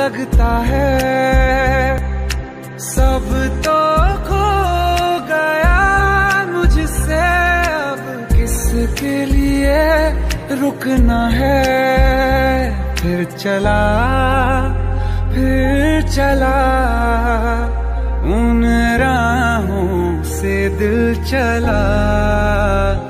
लगता है सब तो खो गया मुझसे, अब किसके लिए रुकना है। फिर चला उन राहों से दिल चला।